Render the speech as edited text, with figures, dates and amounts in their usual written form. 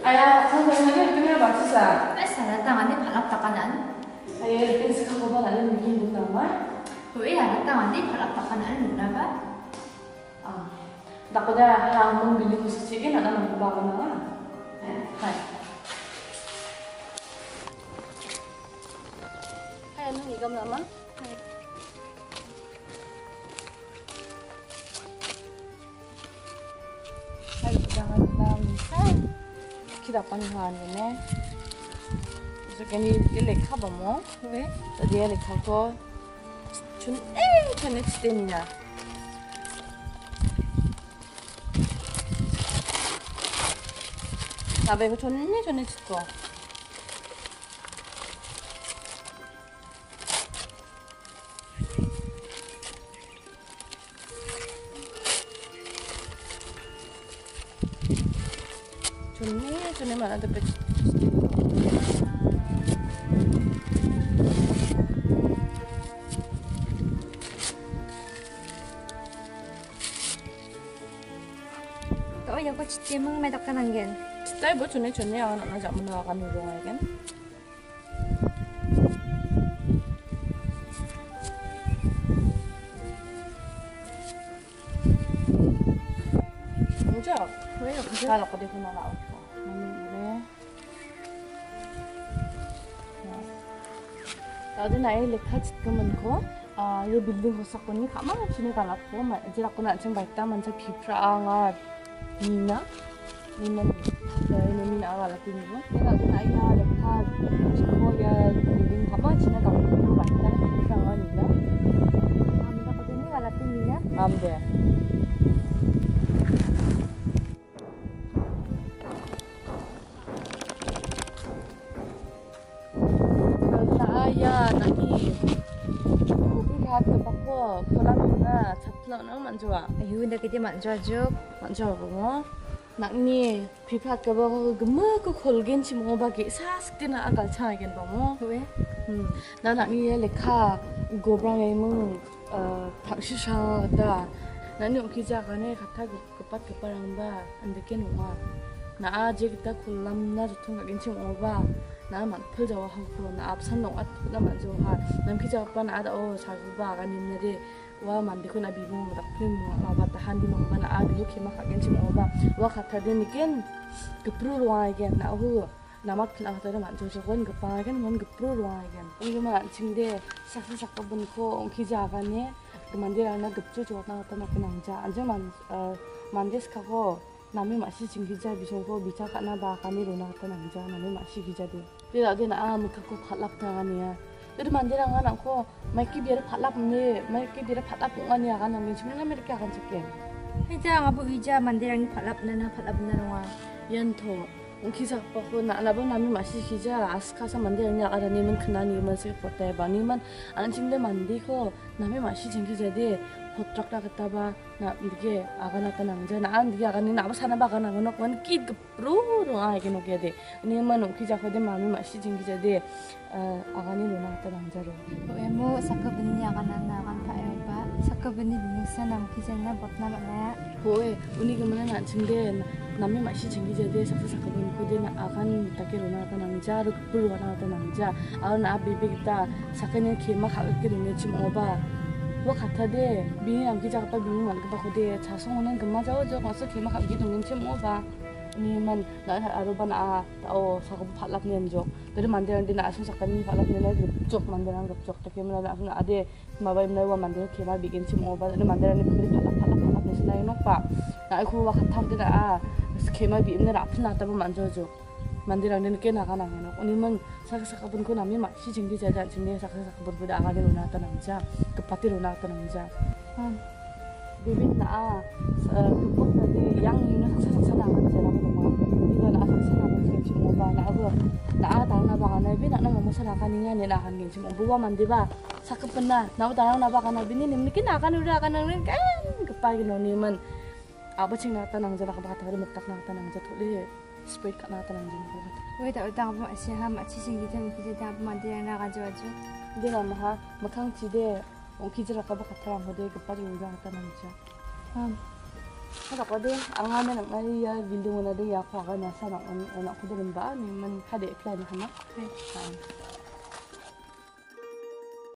Kaya sampai itu ya baksa. Sana tangannya balap takanan. Ayah lebih sekarang kau ada bikin utama. Gue ya tangannya balap takanan berapa? Takutnya hang membeli khusus chicken ada nambah mana? Hai. Hai, anu igam nama? Hai, jangan bilang. Kita panjang ini. Jadi dia lekha bamo, dia lekha ko 준 전에 지대냐. 나 이거 전에 짓고. 전에 말한테 뺏. Có chị tiêm măng mai đọc cái năng gen. Tại bữa chuẩn này nó chậm mình vào ăn rồi này cái. Đúng chưa? Với được chưa? Ta là có đi không nào. Mình tadi naik lekat kemenko, ya building hosakoni kama sini kalau aku, jadi aku nak ceng baita macam kipra angat, Nina, ini awal lagi ni pun. Jadi tadi naik ya lekat, sekolah ya building kama sini kalau aku baita kipra angat Nina. Ambil aku ini kalau Nina. Ambil. Ya, nanti kopi lihat apa kolaknya 잡히려나 만져와. Ayo, dah kita manjaju. 만져와 뭐. 낙니 비팟 거봐 그뭐 그 콜겐치 뭐 바기 사스티나 아갈 차이겐 뭐. 왜? 나 낙니 레카 고브랑에 뭐 당시샤다. 나는 기자간에 같아 그pat 그빠랑바 안데게 놓아. 나 아직 다 콜람나 좋던 거긴치 뭐 봐. 나 만풀 저와 하고 나 앞선 농아 나 만져 하 남기 저번 아다 오 사구바 가님네데 와 만디고 나 비보 나 풀모 아바타 한디 몽만 아비요 키마 가겐치 모바 와 카타데니겐 급루로 와이겐 나후 나막 나타다 만져 저건 급바겐 원 급루로 와이겐 이거만 징데 싹싹 분코 기자가네 그 만디라나 급주 좋다 나타 나자 안저만 만데스카고 남이 맛이 징기자 비송고 비자 까나 바가니 로나타 남자 남이 맛이 기자데 dia nak aam kakku phalap tangan ya. Jadi mandirangan aku, mereka biar phalap ni, mereka biar phalap pungan ya kan, angin cuma mereka akan cekeng. Hija ngapu hija mandirang phalap nana rumah. Yanto, mungkin siapa pun nak labang nami masih hija, askasa mandirangnya ada ni man kena ni man sih potai bani man, anjing deh mandi ko, nami masih cengki jadi. Hotrak dah kata bah, nak dia akan nak nangja, nak dia akan ni nak apa sana bah akan nak wan kid kepru rumah aja nak dia. Ini mana nak kerja kau deh mami masih jengki jadi, akan ni rumah akan nangja ro. Emo sakap ini akan tak apa, sakap ini bisa nam kerja na buat nama mana. Hoi, uni kemana nak jengde, nami masih jengki jadi sakap ini kau deh nak akan tak rumah akan nangja, ro kepru rumah akan nangja. Awak nak bibi kita sakanya kema kau kerja cuma apa. 뭐 같아대 미니 남기 작다 미니 말고 바코대 자성어는 금마 저저 거서 기마 감기 동인치 뭐봐 니만 나 아로바나 사고 팔랍는 적 그래 만드는데 나 아sun 작가님 팔랍는 쪽 만드는 쪽 takie mana na asun ade mabai mnai wa mandir kema bigin ci mo ba ne mandirane bigri 팔랍 ne sinai no pa na aku wa khatam de na skema bi imne rapna ta ba manjojo 만들어내는 게 나가나면 오늘만 사각사각분 그 남이 맛이 징기자자 징내 사각사각분 그 나가게 로나왔다 남자 그 밭에 로나왔다 남자 비빈 나 그것까지 양이는 사각사 나가는 사람은 정말 이거 나 사각사 나가는 게 지금 오바 나 다나 바가나 비 나는 뭐 살아가니냐 내 나가는 게 지금 오바 만디바 사각분나 나도 다나 바가나 비니 님께 나가는 우리 나가는 게 급하게 노니면 아버지 나왔다 남자 나가 바다 먹다 나왔다 남자 돌리 spread kat nata nang jin ko. Wei tak utang apa sih ha mak cicing kita mungkin kita apa mandir na kaju. Dia nama ha makang cide ong kijra ka ba katara ngode gepari uja nata nang ja. Kada ko de ang amin ang ay building mo na de ya ko aga na sana on ko de ba ni man hade plan hama.